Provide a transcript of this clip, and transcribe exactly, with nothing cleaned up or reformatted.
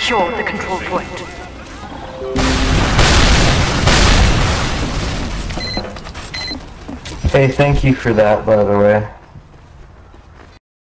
Secure the control point. Hey, thank you for that, by the way.